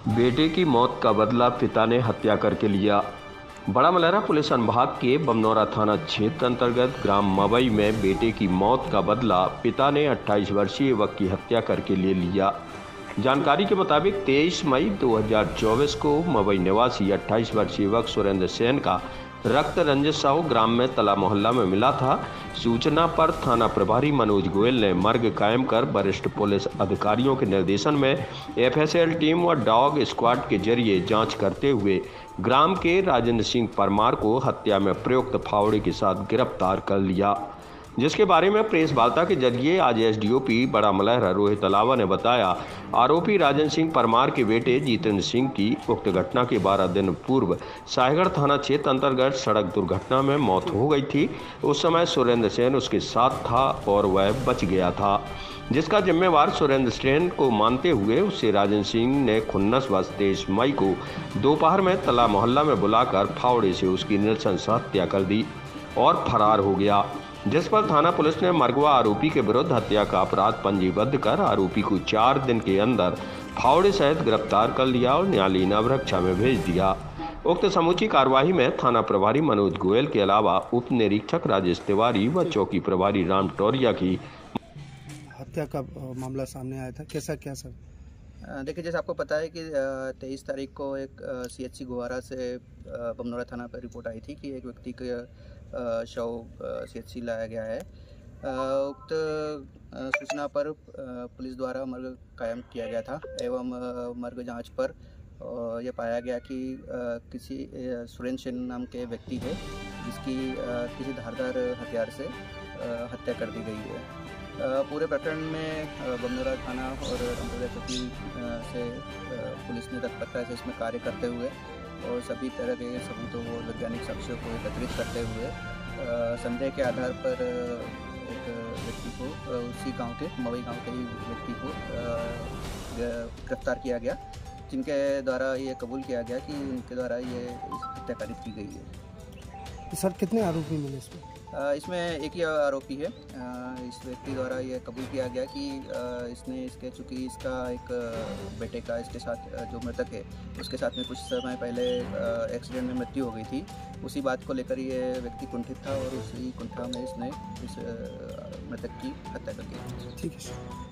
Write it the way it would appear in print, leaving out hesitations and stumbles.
बेटे की मौत का बदला पिता ने हत्या करके लिया। बड़ा मलहरा पुलिस अनुभाग के बमनौरा थाना क्षेत्र अंतर्गत ग्राम मवई में बेटे की मौत का बदला पिता ने 28 वर्षीय युवक की हत्या करके ले लिया। जानकारी के मुताबिक 23 मई 2024 को मवई निवासी 28 वर्षीय युवक सुरेंद्र सेन का रक्त रंजित साहू ग्राम में तला मोहल्ला में मिला था। सूचना पर थाना प्रभारी मनोज गोयल ने मर्ग कायम कर वरिष्ठ पुलिस अधिकारियों के निर्देशन में एफएसएल टीम व डॉग स्क्वाड के जरिए जांच करते हुए ग्राम के राजेंद्र सिंह परमार को हत्या में प्रयुक्त फावड़े के साथ गिरफ्तार कर लिया, जिसके बारे में प्रेस वार्ता के जरिए आज एसडीओपी बड़ा मलहरा रोहित अलावा ने बताया। आरोपी राजेंद्र सिंह परमार के बेटे जितेंद्र सिंह की उक्त घटना के 12 दिन पूर्व साहेगढ़ थाना क्षेत्र अंतर्गत सड़क दुर्घटना में मौत हो गई थी। उस समय सुरेंद्र सेन उसके साथ था और वह बच गया था, जिसका जिम्मेवार सुरेंद्र सेन को मानते हुए उससे राजेंद्र सिंह ने खुन्नसवश 23 मई को दोपहर में तला मोहल्ला में बुलाकर फावड़े से उसकी नृशंस हत्या कर दी और फरार हो गया, जिस पर थाना पुलिस ने मरगवा आरोपी के विरुद्ध हत्या का अपराध पंजीबद्ध कर आरोपी को 4 दिन के अंदर फावड़े सहित गिरफ्तार कर लिया और न्यायालयीन अभिरक्षा में भेज दिया। उक्त समूची कार्यवाही में थाना प्रभारी मनोज गोयल के अलावा उप निरीक्षक राजेश तिवारी व चौकी प्रभारी राम टोरिया की हत्या का मामला सामने आया था। कैसा क्या सर? देखिए, जैसे आपको पता है कि 23 तारीख को एक सीएचसी गोवारा से बमनौरा थाना पर रिपोर्ट आई थी कि एक व्यक्ति का शव सीएचसी लाया गया है। उक्त सूचना पर पुलिस द्वारा मर्ग कायम किया गया था एवं मर्ग जांच पर यह पाया गया कि किसी सुरेंद्र सेन नाम के व्यक्ति है जिसकी किसी धारदार हथियार से हत्या कर दी गई है। पूरे प्रकरण में बमनौरा थाना और रामपुरा चौकी से पुलिस ने तत्परता से इसमें कार्य करते हुए और सभी तरह के सबूतों और वैज्ञानिक साक्ष्यों को एकत्रित करते हुए संदेह के आधार पर एक व्यक्ति को उसी गांव के मवई गांव के ही व्यक्ति को गिरफ्तार किया गया, जिनके द्वारा ये कबूल किया गया कि उनके द्वारा ये हत्या कारित की गई है। सर कितने आरोपी मिले इसमें? इसमें एक ही आरोपी है। इस व्यक्ति द्वारा ये कबूल किया गया कि इसने चूँकि इसका एक बेटे का इसके साथ जो मृतक है उसके साथ में कुछ समय पहले एक्सीडेंट में मृत्यु हो गई थी। उसी बात को लेकर ये व्यक्ति कुंठित था और उसी कुंठा में इसने इस मृतक की हत्या कर दी। ठीक है सर।